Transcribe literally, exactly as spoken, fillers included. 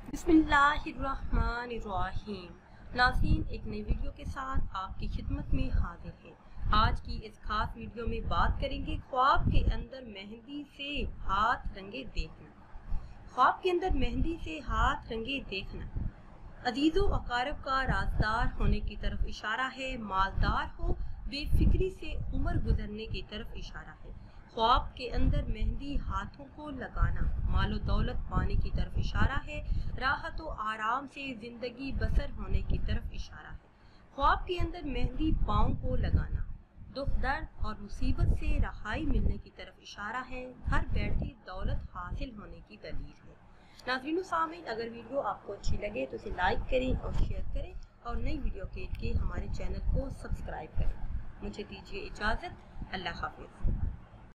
बिस्मिल्लाहिर्रहमानिर्रहीम। नाज़रीन, एक नई वीडियो के साथ आपकी खिदमत में हाजिर है। आज की इस खास वीडियो में बात करेंगे ख्वाब के अंदर मेहंदी से हाथ रंगे देखना। ख्वाब के अंदर मेहंदी से हाथ रंगे देखना अजीज़ो अकारब का राजदार होने की तरफ इशारा है, मालदार हो बेफिक्री से उम्र गुजरने की तरफ इशारा है। ख्वाब के अंदर मेहंदी हाथों को लगाना मालो दौलत पाने की तरफ इशारा है, राहत व आराम से जिंदगी बसर होने की तरफ इशारा है। ख्वाब के अंदर मेहंदी पाँव को लगाना दुख दर्द और मुसीबत से रहाई मिलने की तरफ इशारा है, घर बैठे दौलत हासिल होने की दलील है। नाज़रीन सामीन, अगर वीडियो आपको अच्छी लगे तो इसे लाइक करें और शेयर करें और नई वीडियो के लिए हमारे चैनल को सब्सक्राइब करें। मुझे दीजिए इजाज़त। अल्लाह हाफिज़।